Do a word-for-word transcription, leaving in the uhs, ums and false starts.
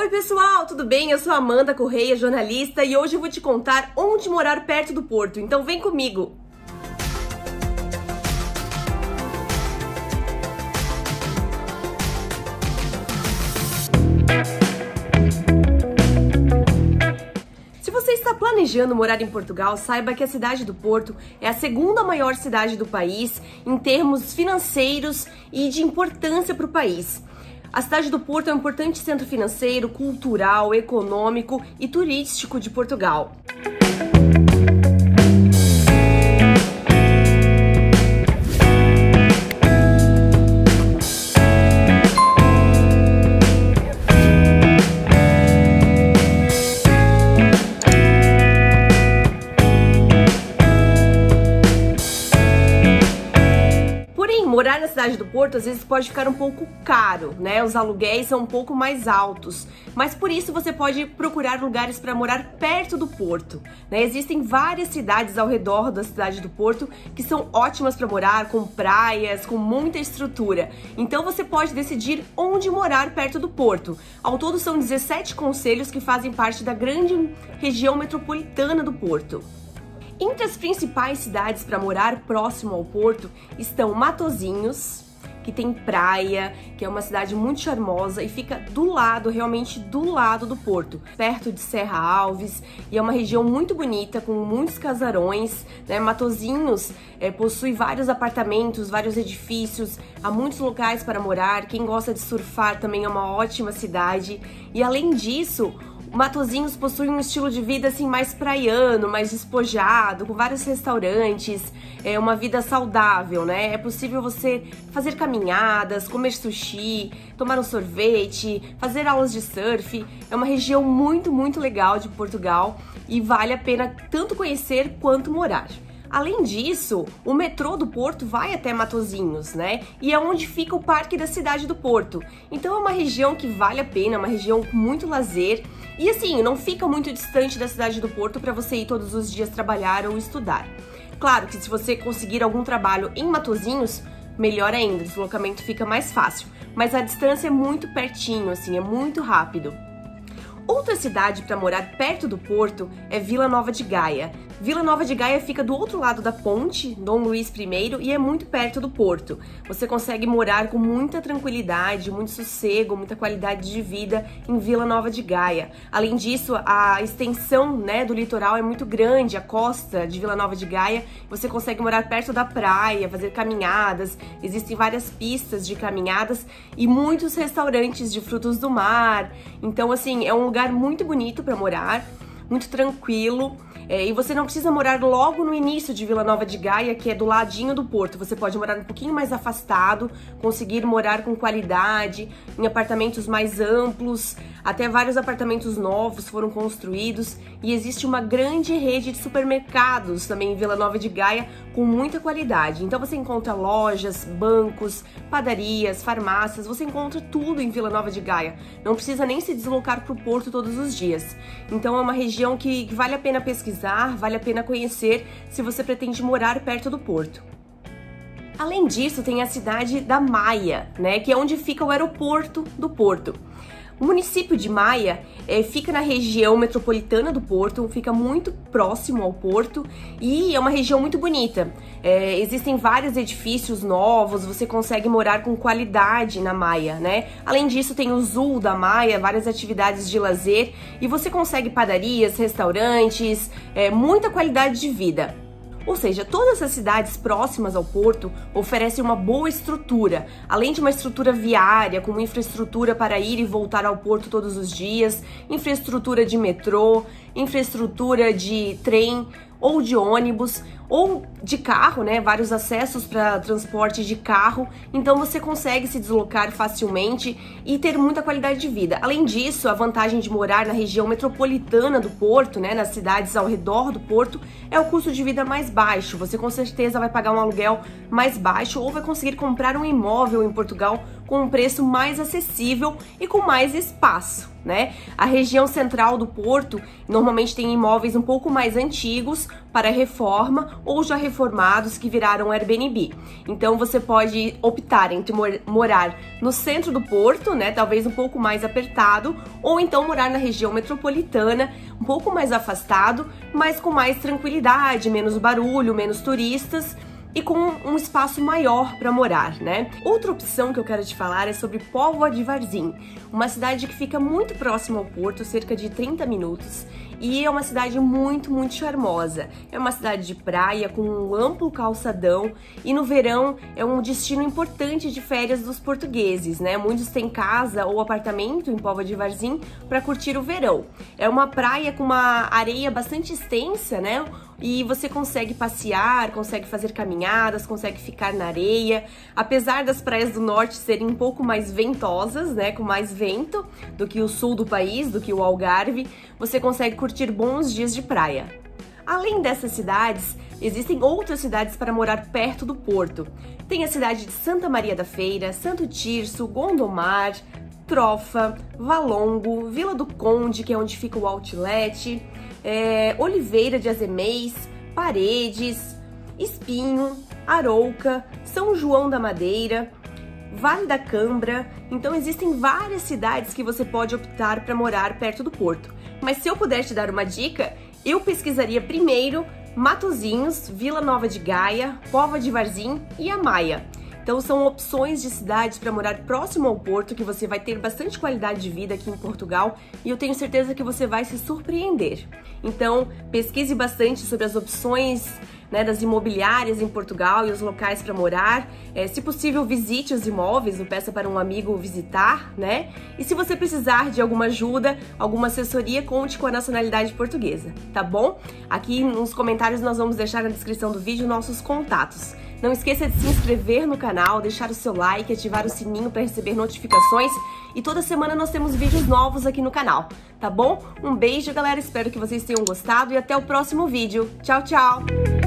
Oi pessoal, tudo bem? Eu sou a Amanda Correia, jornalista, e hoje eu vou te contar onde morar perto do Porto, então vem comigo! Se você está planejando morar em Portugal, saiba que a cidade do Porto é a segunda maior cidade do país em termos financeiros e de importância para o país. A cidade do Porto é um importante centro financeiro, cultural, econômico e turístico de Portugal. Morar na cidade do Porto às vezes pode ficar um pouco caro, né? Os aluguéis são um pouco mais altos, mas por isso você pode procurar lugares para morar perto do Porto, né? Existem várias cidades ao redor da cidade do Porto que são ótimas para morar, com praias, com muita estrutura. Então você pode decidir onde morar perto do Porto. Ao todo são dezessete concelhos que fazem parte da grande região metropolitana do Porto. Entre as principais cidades para morar próximo ao Porto estão Matosinhos, que tem praia, que é uma cidade muito charmosa e fica do lado, realmente do lado do Porto, perto de Serra Alves, e é uma região muito bonita, com muitos casarões, né? Matosinhos é, possui vários apartamentos, vários edifícios, há muitos locais para morar. Quem gosta de surfar também é uma ótima cidade, e além disso, Matosinhos possui um estilo de vida assim mais praiano, mais despojado, com vários restaurantes, é uma vida saudável, né? É possível você fazer caminhadas, comer sushi, tomar um sorvete, fazer aulas de surf. É uma região muito, muito legal de Portugal e vale a pena tanto conhecer quanto morar. Além disso, o metrô do Porto vai até Matosinhos, né? E é onde fica o Parque da Cidade do Porto. Então é uma região que vale a pena, uma região com muito lazer. E assim, não fica muito distante da cidade do Porto para você ir todos os dias trabalhar ou estudar. Claro que se você conseguir algum trabalho em Matosinhos, melhor ainda, o deslocamento fica mais fácil. Mas a distância é muito pertinho, assim, é muito rápido. Outra cidade para morar perto do Porto é Vila Nova de Gaia. Vila Nova de Gaia fica do outro lado da ponte, Dom Luís primeiro, e é muito perto do Porto. Você consegue morar com muita tranquilidade, muito sossego, muita qualidade de vida em Vila Nova de Gaia. Além disso, a extensão, né, do litoral é muito grande, a costa de Vila Nova de Gaia. Você consegue morar perto da praia, fazer caminhadas, existem várias pistas de caminhadas e muitos restaurantes de frutos do mar. Então, assim, é um lugar muito bonito para morar, muito tranquilo. É, e você não precisa morar logo no início de Vila Nova de Gaia, que é do ladinho do Porto. Você pode morar um pouquinho mais afastado, conseguir morar com qualidade, em apartamentos mais amplos. Até vários apartamentos novos foram construídos e existe uma grande rede de supermercados também em Vila Nova de Gaia com muita qualidade. Então você encontra lojas, bancos, padarias, farmácias, você encontra tudo em Vila Nova de Gaia. Não precisa nem se deslocar para o Porto todos os dias. Então é uma região que, que vale a pena pesquisar, vale a pena conhecer se você pretende morar perto do Porto. Além disso, tem a cidade da Maia, né, que é onde fica o aeroporto do Porto. O município de Maia é, fica na região metropolitana do Porto, fica muito próximo ao Porto e é uma região muito bonita. É, existem vários edifícios novos, você consegue morar com qualidade na Maia, né? Além disso, tem o Zoo da Maia, várias atividades de lazer e você consegue padarias, restaurantes, é, muita qualidade de vida. Ou seja, todas as cidades próximas ao Porto oferecem uma boa estrutura, além de uma estrutura viária, com infraestrutura para ir e voltar ao Porto todos os dias, infraestrutura de metrô, infraestrutura de trem ou de ônibus, ou de carro, né? Vários acessos para transporte de carro, então você consegue se deslocar facilmente e ter muita qualidade de vida. Além disso, a vantagem de morar na região metropolitana do Porto, né, nas cidades ao redor do Porto, é o custo de vida mais baixo. Você com certeza vai pagar um aluguel mais baixo ou vai conseguir comprar um imóvel em Portugal com um preço mais acessível e com mais espaço, né? A região central do Porto normalmente tem imóveis um pouco mais antigos para reforma ou já reformados que viraram Airbnb. Então você pode optar entre morar no centro do Porto, né, talvez um pouco mais apertado, ou então morar na região metropolitana, um pouco mais afastado, mas com mais tranquilidade, menos barulho, menos turistas e com um espaço maior para morar, né? Outra opção que eu quero te falar é sobre Póvoa de Varzim, uma cidade que fica muito próxima ao Porto, cerca de trinta minutos, e é uma cidade muito, muito charmosa. É uma cidade de praia com um amplo calçadão e no verão é um destino importante de férias dos portugueses, né? Muitos têm casa ou apartamento em Póvoa de Varzim para curtir o verão. É uma praia com uma areia bastante extensa, né? E você consegue passear, consegue fazer caminhadas, consegue ficar na areia. Apesar das praias do norte serem um pouco mais ventosas, né, com mais vento do que o sul do país, do que o Algarve, você consegue curtir bons dias de praia. Além dessas cidades, existem outras cidades para morar perto do Porto. Tem a cidade de Santa Maria da Feira, Santo Tirso, Gondomar, Trofa, Valongo, Vila do Conde, que é onde fica o outlet, é, Oliveira de Azeméis, Paredes, Espinho, Arouca, São João da Madeira, Vale da Cambra. Então existem várias cidades que você pode optar para morar perto do Porto. Mas se eu puder te dar uma dica, eu pesquisaria primeiro Matosinhos, Vila Nova de Gaia, Póvoa de Varzim e Amaia. Então são opções de cidades para morar próximo ao Porto, que você vai ter bastante qualidade de vida aqui em Portugal e eu tenho certeza que você vai se surpreender. Então pesquise bastante sobre as opções, né, das imobiliárias em Portugal e os locais para morar. É, se possível, visite os imóveis ou peça para um amigo visitar, né? E se você precisar de alguma ajuda, alguma assessoria, conte com a nacionalidade portuguesa, tá bom? Aqui nos comentários nós vamos deixar na descrição do vídeo nossos contatos. Não esqueça de se inscrever no canal, deixar o seu like, ativar o sininho para receber notificações e toda semana nós temos vídeos novos aqui no canal, tá bom? Um beijo, galera, espero que vocês tenham gostado e até o próximo vídeo. Tchau, tchau!